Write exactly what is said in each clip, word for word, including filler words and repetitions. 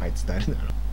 いつ誰なの？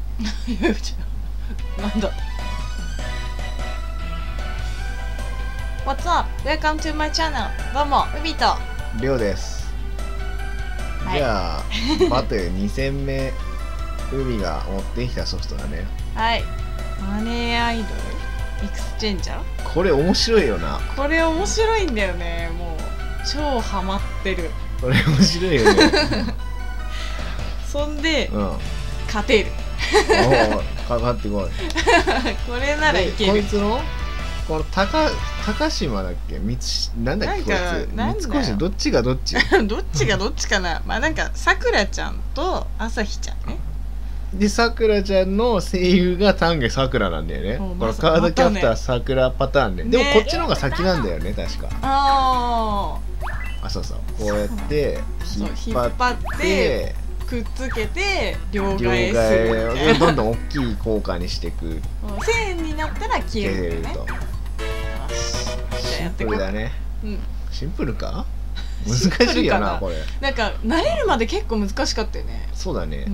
なんだ。What's up? Welcome to my channel. どうも、海とりょうです。 はい、 じゃあバトルに戦目、海が持ってきたソフトだね。 はい。マネーアイドルエクスチェンジャー。 これ面白いよな。 これ面白いんだよね。もう超ハマってる。 これ面白いよね。 そんで、 うん、 勝てる。 おお、かかってこい。 これならいける。 こいつのこの高高島だっけ、三つなんだっけ、こいつ三越どっちがどっちどっちがどっちかな。まあなんかさくらちゃんと朝日ちゃんね。 でさくらちゃんの声優が丹下さくらなんだよね。このカードキャプターさくらパターンで、ね、でもこっちの方が先なんだよね確か。 ああ、そうそう、こうやって引っ張ってくっつけて両替するみたいな。 どんどん大きい効果にしていく。 せんえんになったら消えるね。 シンプルだね。 うん、 シンプルか？難しいよなこれ。 なんか慣れるまで結構難しかったよね。 そうだね。うん、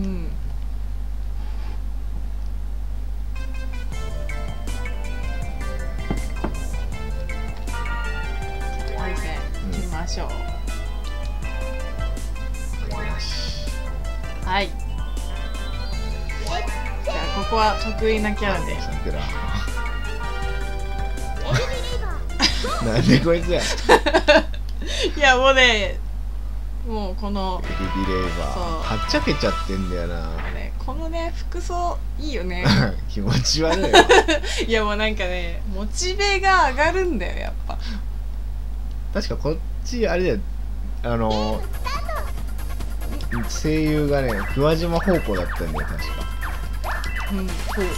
対戦いきましょう。はい。じゃあここは得意なキャラで。 さくら。なんでこいつや。 いやもうね、もうこのエビビレーバーはっちゃけちゃってんだよな。 ね、このね服装いいよね。 気持ち悪い。 いやもうなんかね、モチベが上がるんだよやっぱ。確かこっちあれだよ、あの声優がね桑島方向だったんだよ確か。 うん、そう。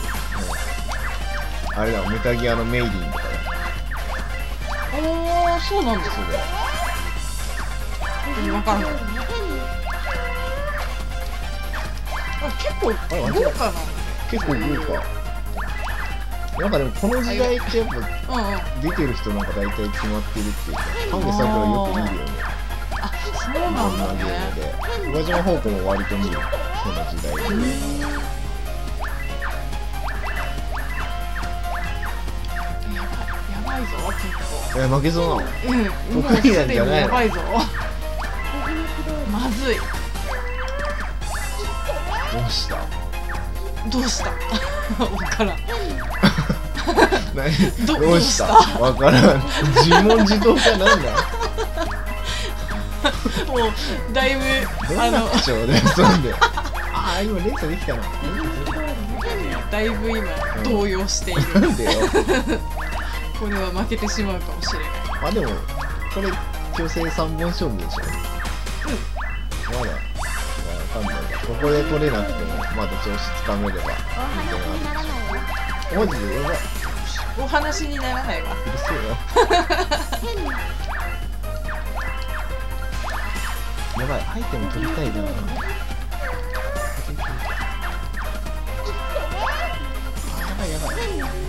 あれだ、メタギアのメイリンとかだ。 おー、そうなんですよ。分かんない。あ、結構豪華な。 結構豪華。なんかでもこの時代ってやっぱ出てる人なんか大体決まってるっていうか、丹下さくらよく見るよね。 あ、そうなんだね。 桑島方向も割と見る、この時代で。 やばいぞ、結構。 え、負けそうなの？ うん、 得意なんじゃないの？ やばいぞ。まずい。 どうした？ どうしたわからん。 何？ どどうした？わからん。自問自答かなんだ？ もうだいぶあの口調で遊んで。ああ、今連鎖できたな。 だいぶ今動揺している。 なんでよ。 これは負けてしまうかもしれない。 あ、でもこれ強制さんぼん勝負でしょ。うん。まだわかんない。ここで取れなくてもまだ調子つかめればいいんじゃない。マジでやばい。 お話にならないわ。 うるせえよ。やばい、アイテム取りたいな。やばいやばい。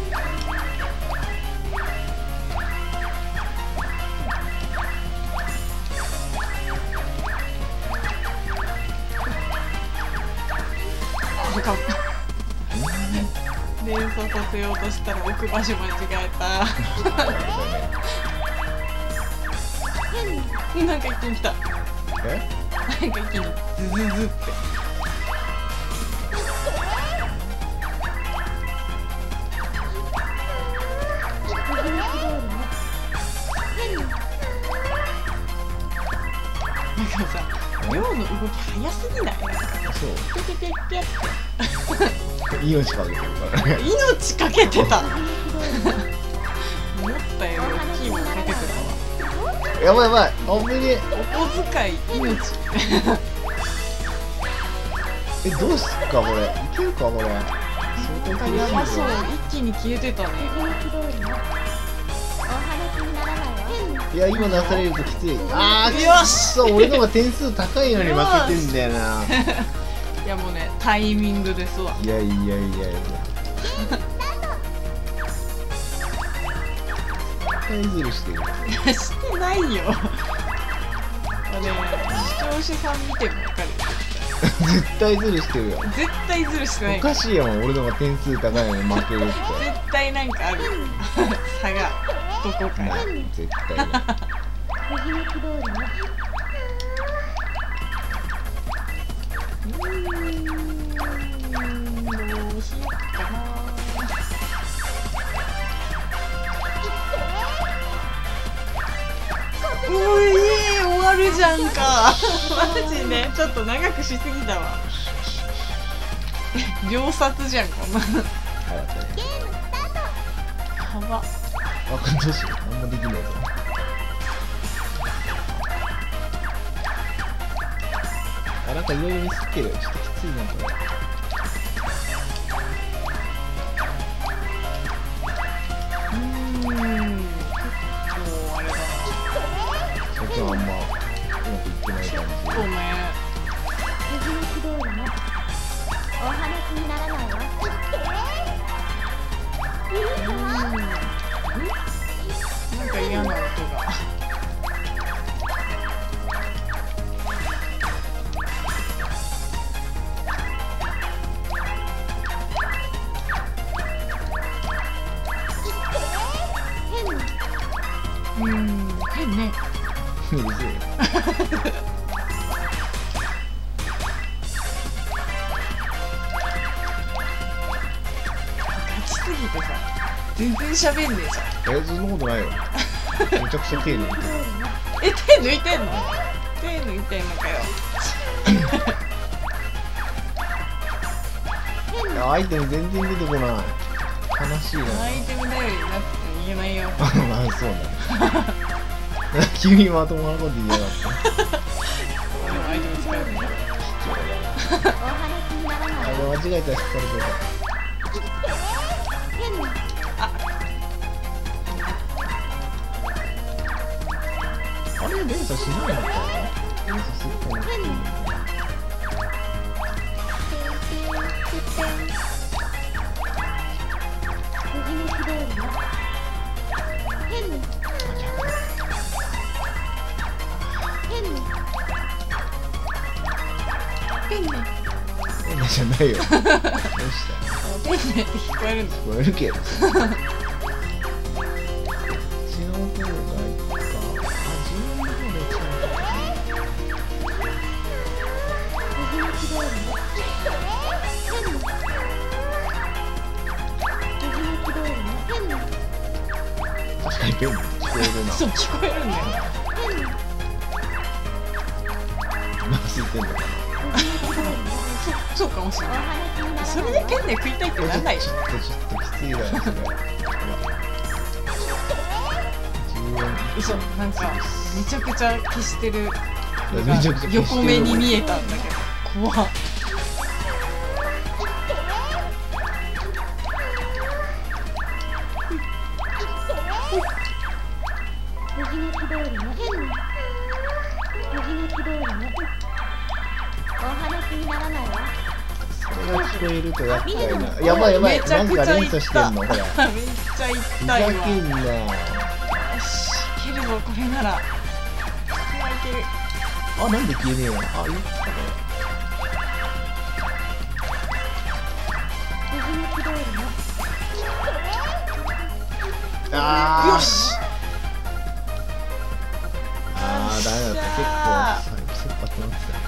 連想させようとしたら置く場所間違えた。なんか一気に来た。 え？ なんか一気にズズズって。なんかさ、量の動き早すぎない？ そう。 ピピピピって。 命かけてるからね。 命かけてた。思ったより大きいものかけてたわ。 やばいやばい。あぶねえ。 お小遣い命。 え、どうすっかこれ。いけるかこれ。相当厳しいやばそう。一気に消えてたね。 いや、今出されるときつい。あー、 よし。 そう、俺の方が点数高いのに負けてんだよな。 いやもうね、タイミングですわ。 いやいやいやいや。対ずるしてる。 してないよ。あれ、視聴者さん見てもわかるよ。 絶対ズルしてるよ。 絶対ズルしてないおかしいやん、俺の方が点数高いのに負けるって。 絶対なんかある差がどこかに絶対ね。 ときめき通りね。 うーんどうしよっかな。うえー、終わるじゃんかマジね、ちょっと長くしすぎたわ秒殺じゃんこんなの。 早かったね。 幅あ、これどうしよう。何もできないぞ。あ、なんかいろいろミスってる。ちょっときついなこれ。 うーん結構あれだな。 そっちはあんまうまくいってない感じ。 ごめん。 ときめき通りね。お話にならないわ。いいわ。 なんか嫌な音が。うーん、変ね。 うるせえ。 ガチすぎてさ、全然喋んねえじゃん。 え、そんなことないよ。めちゃくちゃ丁寧に。 え、手抜いてんの？手抜いてんのかよ。 いやアイテム全然出てこない。悲しいな。 アイテム頼りになって言えないよ。 まあそうだね。急にまともなこと言いやがって。 でもアイテム使えるね。 お話にならないあれわ。 間違えたら引っ張るとか。あれ連鎖しないのかな。連鎖するかもしれない。 ときめき通りね。変変ペンネ。 変なじゃないよ。どうしたペンネって聞こえるんだ。 聞こえるけど。血の音がいった。あ、自分の方で来たのか。 ときめき通りね。ときめき通りね。 確かにペン聞こえるな。 そう、聞こえるんだよ。 まあ、ついてんのかな。 そうかもしれおない。 話にならないわ。 それでペンネ食いたいってなんないちょっとちょっときついだよ、それ。 嘘、なんかめちゃくちゃ消してる。 めちゃくちゃ消してる横目に見えたんだけど、怖っ。 ときめき通りね。ときめき通りね。お話にならないわ。 それが聞こえると厄介な。やばいやばい、 めちゃなんかくちゃいっ連鎖してんた。 の、ほら。 めっちゃいっふた今。 ざけんな。 よし、いけるぞこれなら。これはいける。 あ、なんで消えねえの。あ、いいっすかね。 ときめき通りね。 あー。 よし。 あー、ダメだった。結構、切羽詰まってたよ。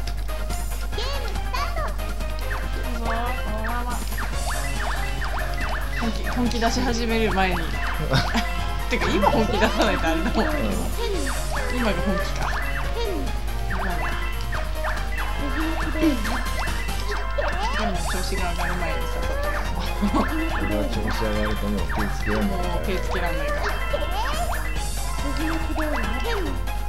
本気本気出し始める前にてか今本気出さないとあれだもんね、今が本気か。今の調子が上がる前にさ俺は調子上がるともう手つけらんないもう手つけらんないから。 ときめき通りね。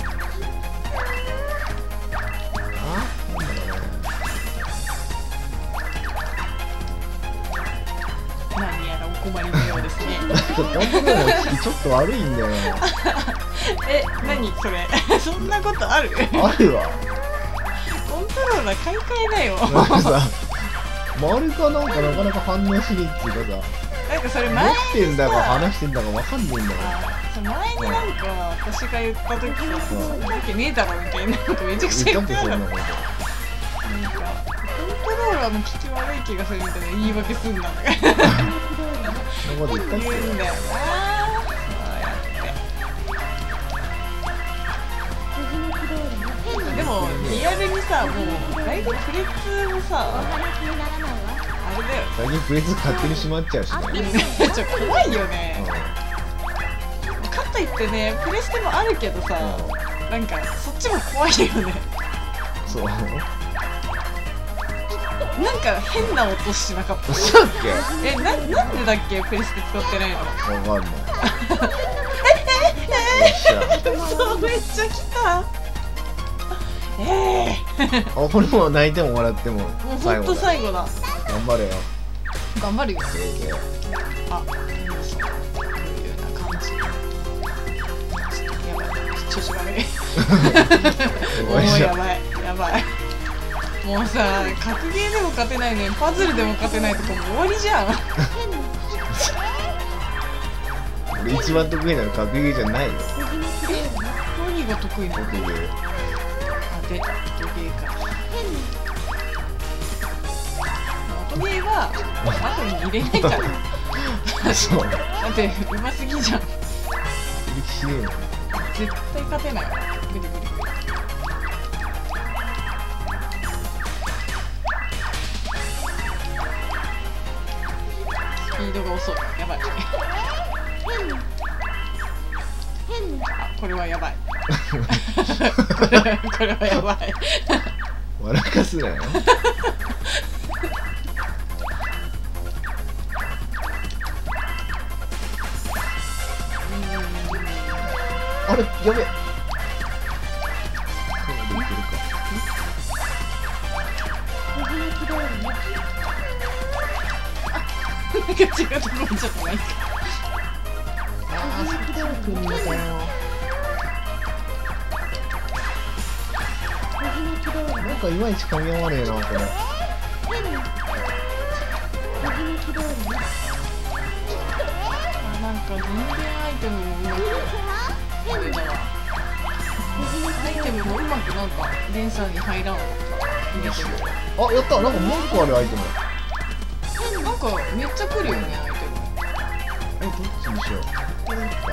あ、なんだろうね。 何やらお困りのようですね。 コントロールの効きちょっと悪いんだよな。 え、何それそんなことあるあるわ。 コントローラー買い替えなよ。 なんかさ、丸かなんかなかなか反応しねえっていうかさ、 なんかそれ持前にってんだかさ話してんだかわかんねえんだよ。 あそう前になんか私が言った時さ、そんなわけねえだろみたいななんかめちゃくちゃ言言っってそんなったてなかっこと。 なんかコントローラーの効き悪い気がするみたいな言い訳すんだね。 そんなこと言ったっ言うんだよな。そうやって。でもリアルにさ、もうだいぶプレツもさ、あれだよ。 最近プレス勝手に閉まっちゃうしね。 ちょっと怖いよね。かといってね、プレステもあるけどさ、なんかそっちも怖いよね。 そう。 なんか変な音しなかった。 そうだっけ？ え、な、なんでだっけ、プレステ使ってないの？ わかんない。 そう、めっちゃ来た。ええー。 あ、これも泣いても笑ってももうほんと最後だ。 頑張れよ。 頑張るよ。 それであ、いいですね。こういうような感じ。やばい、調子悪い。もうやばい、やばい。もうさ、格ゲーでも勝てないのにパズルでも勝てないとかもう終わりじゃん。 俺一番得意なの格ゲーじゃないよ。 何が得意なの？ 格ゲー。 あ、で、音ゲーか。音ゲーは後に入れないから。 そう。 だってうますぎじゃん。 ひでえな。 絶対勝てないわ。グリグリグリ。スピードが遅い。やばい。あ、これはやばい。これは、これはやばい。 笑かすなよ。あれ、やべえ。これでいけるか。 なんか違うところちょっとないか。 ああ、そうくんだよ。なんかいまいち噛み合わねえな、これ。 あ、なんか全然アイテムもうまくこれだわ。アイテムもうまくなんか連鎖に入らんわ。入れてもあ、やった。なんかもう一個あるアイテム。 なんかめっちゃ来るよね、アイテム。 え、どっちにしよう。これいいか。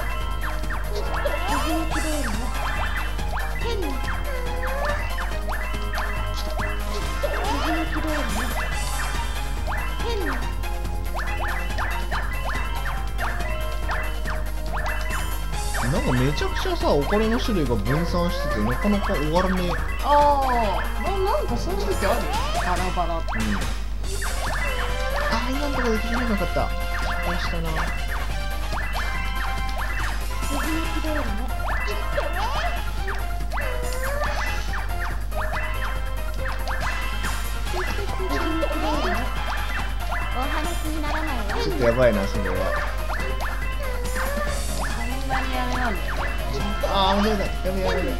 なんかめちゃくちゃさ、お金の種類が分散しててなかなか終わらねえ。 ああ、な、なんかそういう時ある。バラバラって。 うん。あ、今のところできなかった。失敗したな。ちょっとやばいな、それは。 そんなにあれなんだよね。 ああ、間違えた。やべやべやべ。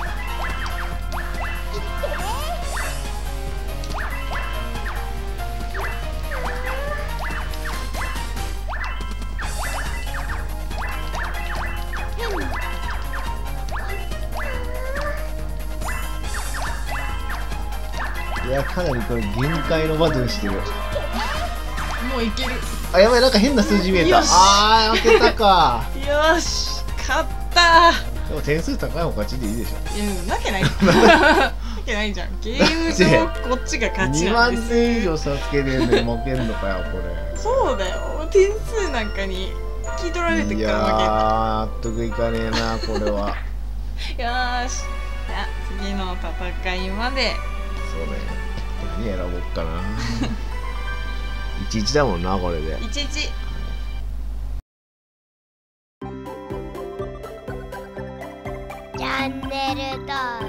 いや、かなりこれ限界のバトルしてる。 もういける。 あ、やばい、なんか変な数字見えた。 よしあー、負けたか。 よし、勝ったでも点数高い方勝ちでいいでしょ。 いや、なきゃないなきゃないじゃん。ゲーム上こっちが勝ちになんです。 まんてん以上差つけてるのに負けんのかよ、これ。 そうだよ。点数なんかに聞い取られていやー、 るから納得いかねえな、これは。 負け。よーし。じゃあ次の戦いまで。 そうね。何選ぼっかな。いちいちだもんな、これで。 いちいち。 チャンネル登録